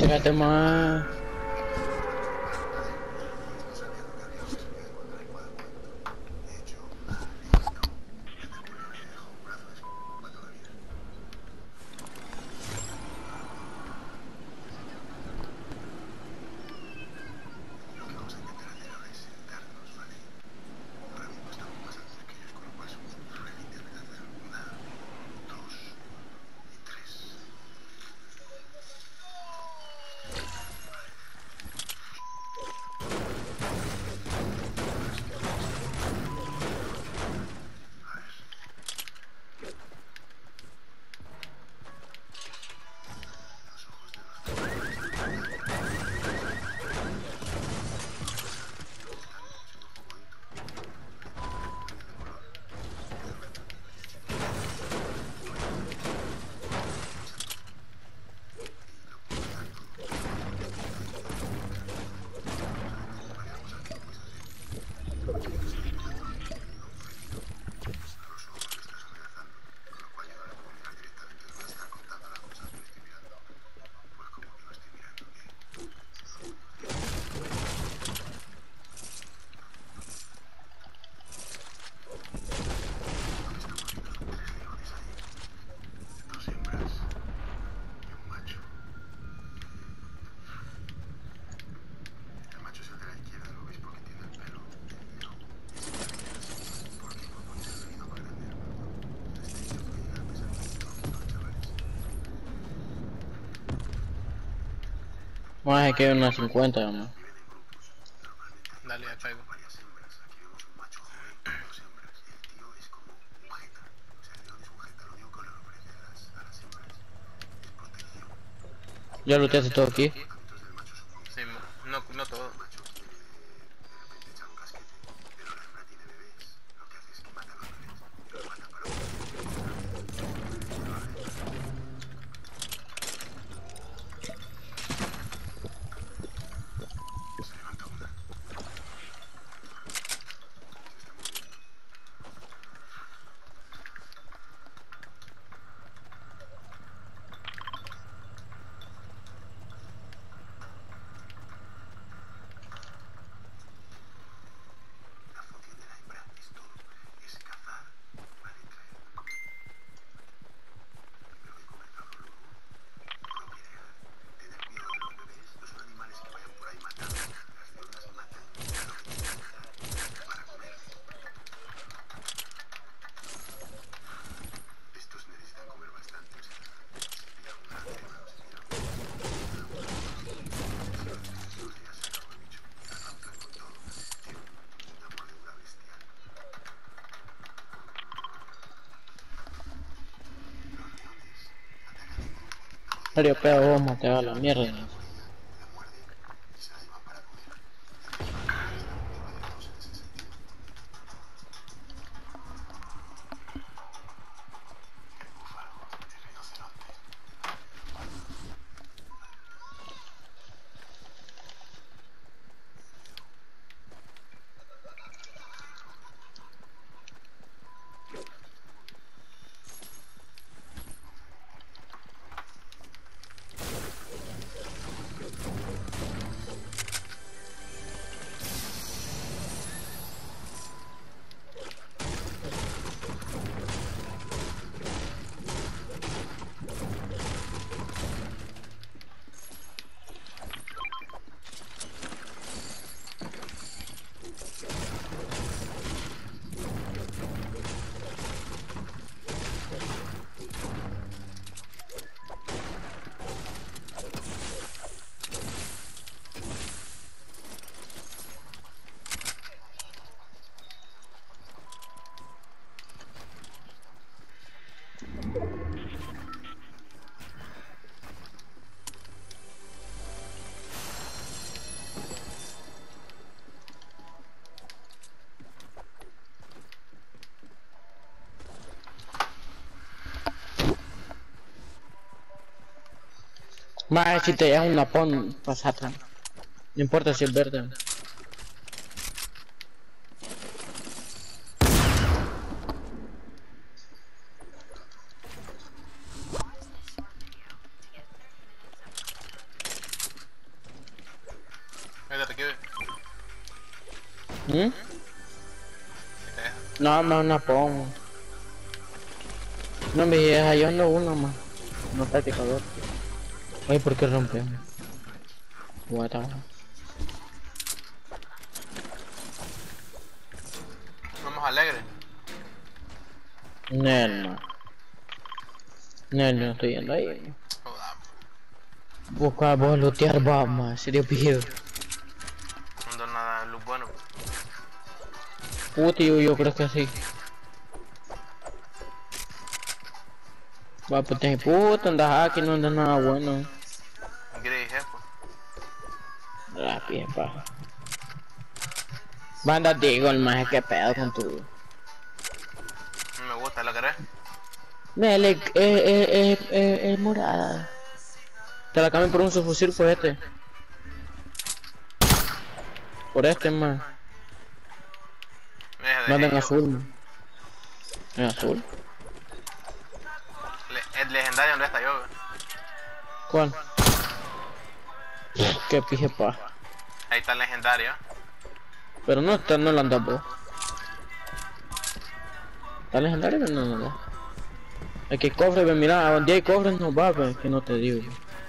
Pégate más. Más que unos 50, ¿no? Dale, ya caigo. Ya lo tienes todo aquí. Sí, no todo. Mario, pega vos, te va a la mierda. Más si te das una pon, pasata. No importa si es verde. ¿Mm? Si te deja. No, me una pongo. No me deja, yo ando uno más. No practicador. Ay, ¿por qué rompemos? What the fuck? Vamos alegre. Nel, no. Nel, yo no estoy yendo ahí. Joda. Busca vos lootear, vamos, serio pido. No ando nada de luz bueno. Puta, yo creo que sí. Va, pues te puta, andas aquí, no andas nada bueno. Gris, jefe. Rápido, pa. Banda digo, el maje, qué pedo con tu. No me gusta, ¿la querés? Nel, es morada. Te la cambian por un subfusil por este. Por este, más. Es No anda en de azul, man. ¿En azul? el legendario donde está yo. ¿Cuál? Qué pije, pa. Ahí está el legendario. Pero no está, no lo anda vos. ¿Está legendario o no lo anda? Es que cofre, ve, mira, a donde hay cofres no va, ve, que no te digo.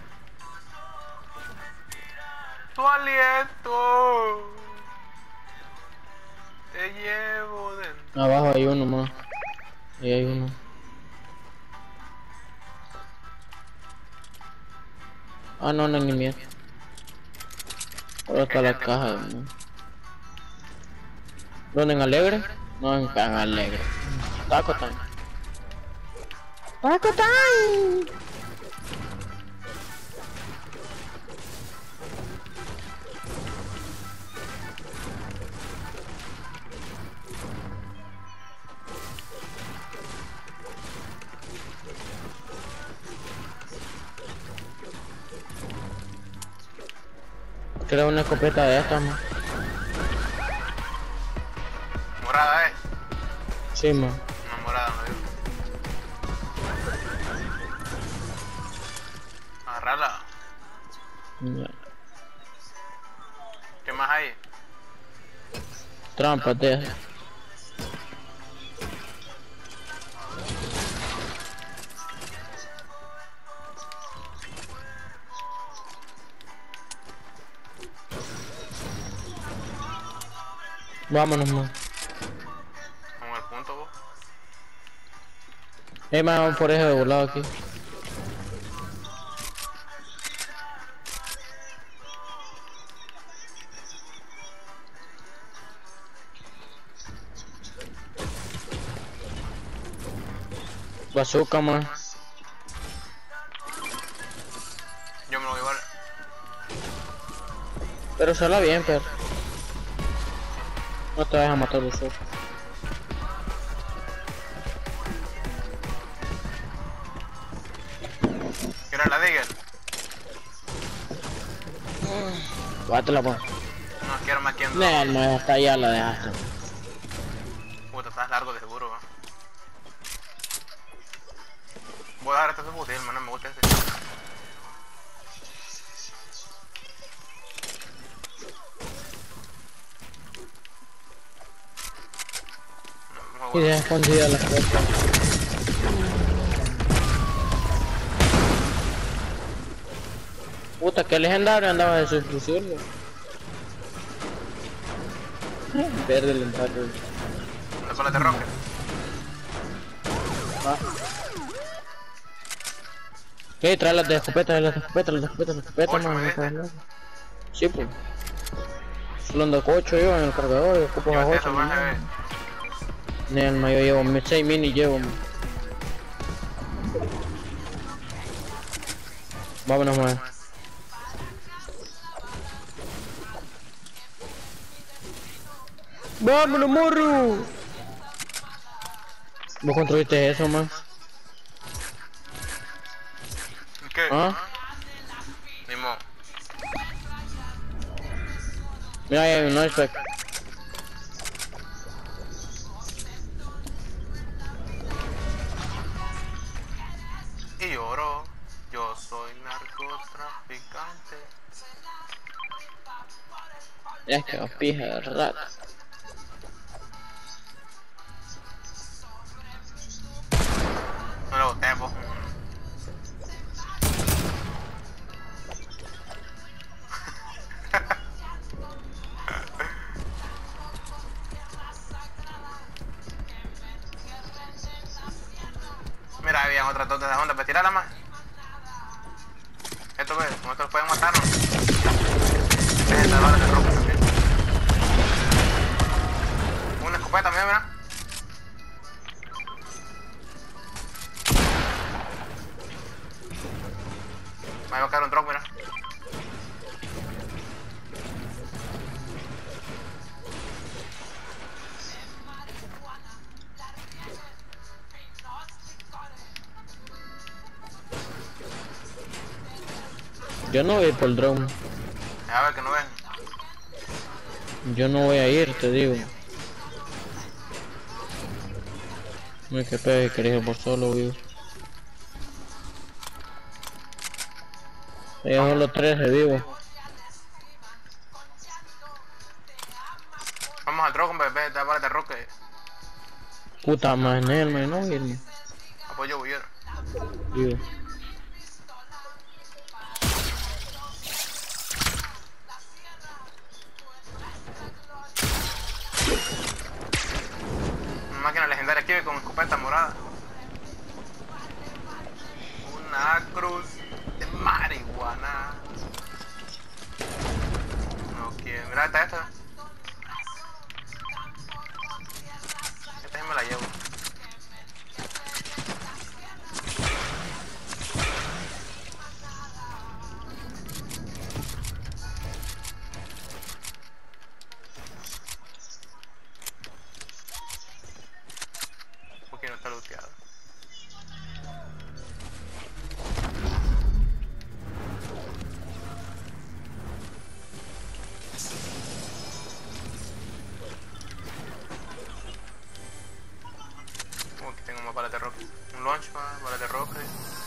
Tu aliento. Te llevo dentro. Abajo hay uno más. Ahí hay uno. Ah, no, no, ni mierda. Ahora está la caja, ¿no? ¿Dónde, en Alegre? No, en Alegre. Taco Time. Taco Time. Quiero una escopeta de estas, man. Morada, Sí, man. Una morada, no digo. Agarrala. Ya. ¿Qué más hay? Trampas de esas. Vámonos, man. Con el punto, vos. Man, vamos por ese de volado aquí. Bazooka, man. Yo me lo voy a llevar. Pero sala bien, pero. No te vas a matar los ojos. ¿Quieres la Digger? Bátela, pues. No quiero más que No, no, hasta allá la dejaste. Puta, estás largo de seguro, va. Voy a dejar este fusil, man, no me gusta este. Y deja escondida la puerta. Puta, que legendario andaba de su fusil. Verde el legendario. La cola de roque. Ah. ¿Qué? Trae las de escopeta, las de escopeta, las de escopeta, las de escopeta, Ocho, man. ¿me diste? Sí, pues. Solo ando 8 yo en el cargador y ocupo a Llévate 8, eso, man, man. Nelma, yo llevo 6 mini llevo, man. Vámonos, man. ¡Vámonos, morro! ¿Vos construiste eso, man? ¿Qué? ¿Ah? Ni modo. Mira, ahí hay un nice pack. Y lloro. Yo soy narcotraficante. Es que os pija de rato. boté, vos. Mira, había otras dos de las ondas, pues tirarla más. Esto ves, con esto los pueden matar, ¿no? Dejen de balas de rojo también. Una escopeta, mira. Me va a caer un drop, mira. Yo no voy a ir por el drone. A ver que no ven. Yo no voy a ir, te digo. No es que pegue, querés ir por solo, vivo. Ellos son los 13 vivos. Vamos al drop, bebé, de balas de roque. Puta madre, no irme. Apoyo huyero. Vivo. Una máquina legendaria aquí con escopeta morada. Una cruz de marihuana. No quiero. Mira, esta. Esta sí me la llevo. Porque no está looteado. Aquí tengo más balas de roque. Un launchpad, balas de roque.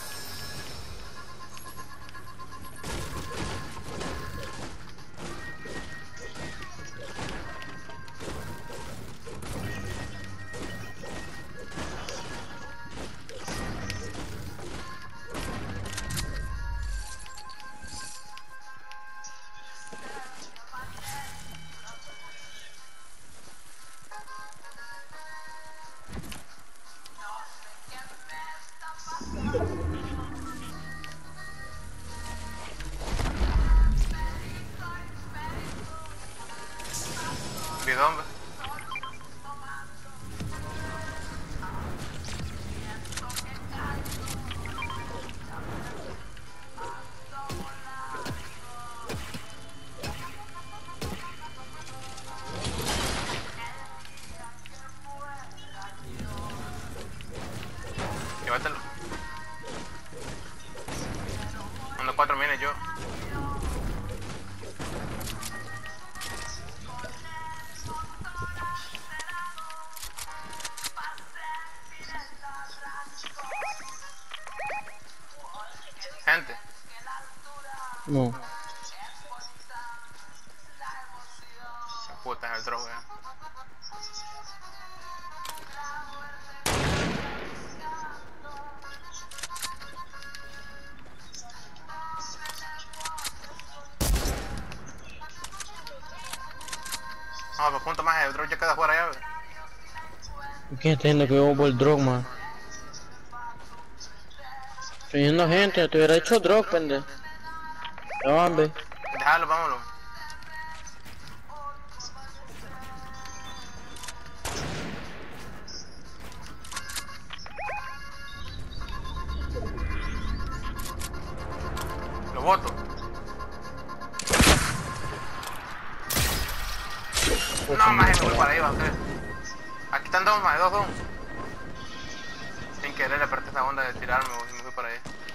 Bidón, ve. Llévatelo. Ando 4 mines yo. Gente. No. Puta, es el drop, No, pues punto más, el drop ya queda fuera ya, ¿Quién está diciendo que yo voy por el drone, man? Estoy viendo gente, te hubiera hecho drop, pendejo. Ya van, ve. Déjalo, vámonos. Lo boto. No, más me voy para ahí, va usted. Aquí están dos, más dos. Sin querer le apreté esa onda de tirarme y me fui para ahí.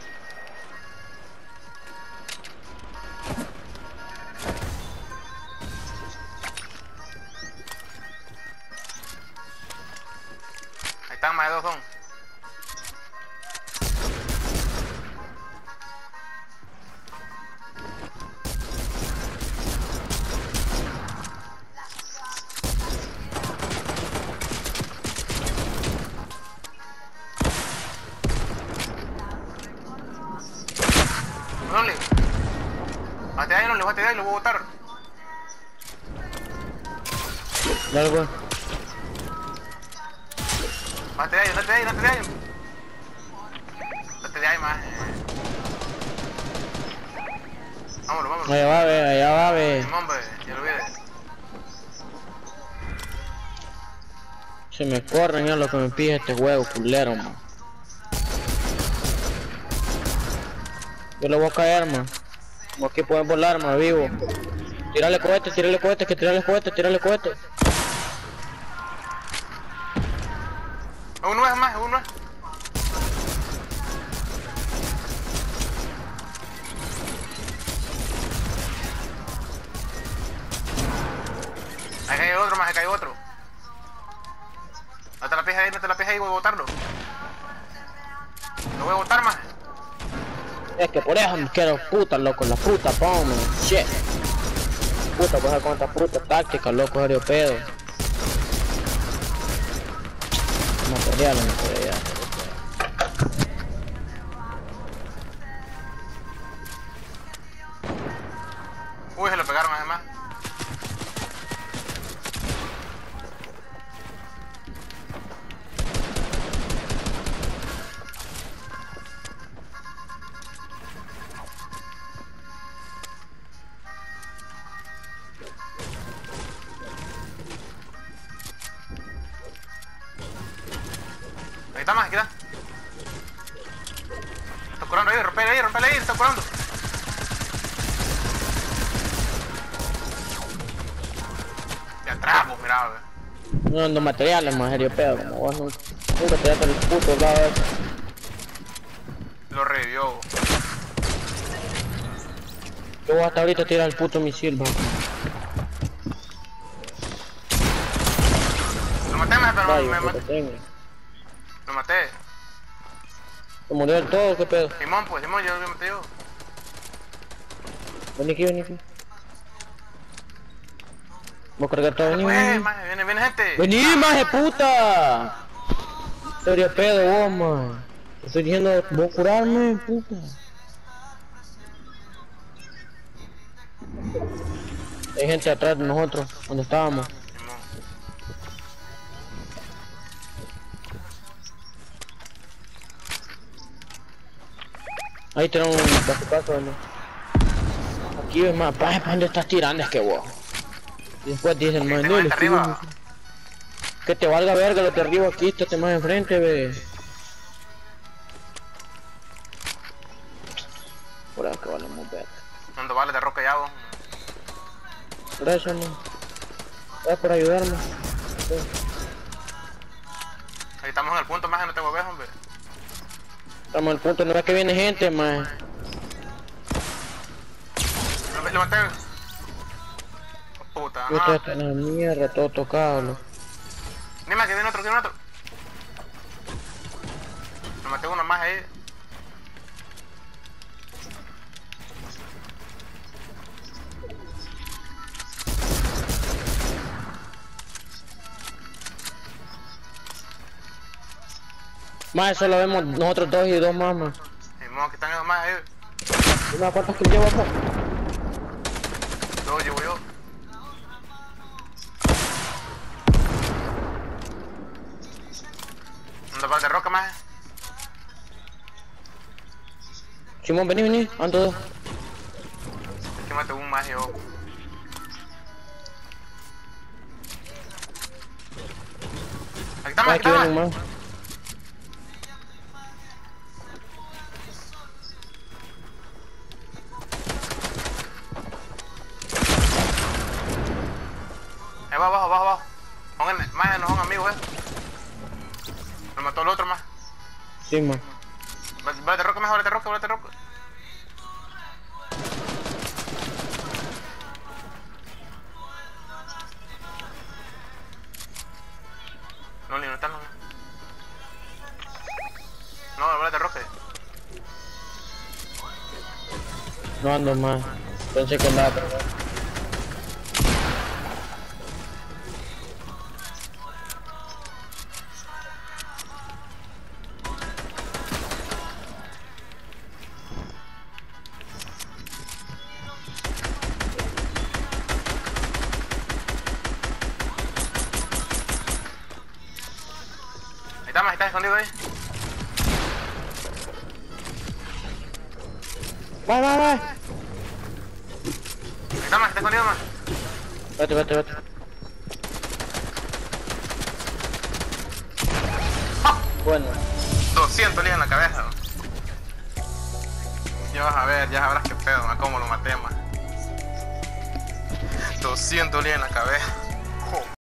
Ahí están, más dos. le voy a tirar y lo voy a botar. Dale, güey. Date de ahí, date de ahí, date de ahí. Date de ahí más. Vámonos, vámonos. Allá va, ve. Simón, ve, ya lo olvidé. Se me corren ya lo que me pide este huevo, culero, man. Yo le voy a caer, man. Como aquí pueden volar, man, vivo. Tírale cohetes, que tirarle cohetes. Uno es más, uno es. Ahí cayó otro más, ahí cayó otro. No te la pijes ahí, voy a botarlo. Lo voy a botar más. Es que por eso me quiero puta, loco, la puta, pome, shit. Puta, pues con esta puta táctica, loco, serio pedo. Material. Uy, se lo pegaron además. Ahí está más, aquí está. Está curando ahí, rompele ahí, está curando. De atrás, pues, mira, ve. No ando materiales, más serio pedo, como vos nunca te das el puto lado ese. Lo revivió. Yo voy hasta ahorita a tirar el puto misil, man. Lo maté, más, pero Vaya, me puta, maté. tengo. Lo maté. ¿Se murió del todo? ¿Qué pedo? Simón, pues, Simón, yo lo maté yo. Vení aquí. Voy a cargar todo, vení. Pues, maje, viene gente. ¡Vení, maje puta! Serio pedo, vos, man. Te estoy diciendo, voy a curarme, puta. Hay gente atrás de nosotros, donde estábamos. Simón. Ahí tenemos un bazucazo, ¿no? Aquí ves más, ¿para dónde estás tirando? Es que vos. Y después dicen, man, Tengo no, gente arriba. que te valga verga lo que arriba aquí, estate más enfrente, ve. Por acá valemos verga. ¿Dónde vale de roca ya, vos? Por eso, no. Gracias por ayudarme. Sí. Ahí estamos en el punto, más no te hueves, hombre. Estamos al punto, no es que viene gente, man. Lo maté. Oh, puta, Yo ajá. estoy en la mierda, todo tocado, loco. Dime que viene otro, Lo maté uno más ahí. Más eso lo vemos nosotros dos y dos más, man. Simón, aquí están esos más ahí. Dime cuántos que llevo acá. Dos llevo yo. ¿Dónde va de roca más? Simón, vení, ando dos. Es que maté un más yo. Aquí está más, aquí Aquí está vienen más. más. Ahí va abajo. Más no son amigos, Lo mató el otro más. Sí, man. Vale de roca más, vale de roca. No, ni no está, no. No, vale de roca. No ando más. Pensé que andaba, pero no. Está escondido ahí. Va. Está escondido más. Vete. Bueno. 200 líneas en la cabeza. Ya vas a ver, ya sabrás qué pedo, cómo lo maté, man. 200 líneas en la cabeza.